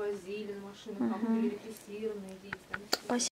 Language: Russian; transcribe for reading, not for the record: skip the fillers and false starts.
возили на машинах, как были репрессированные дети. Спасибо.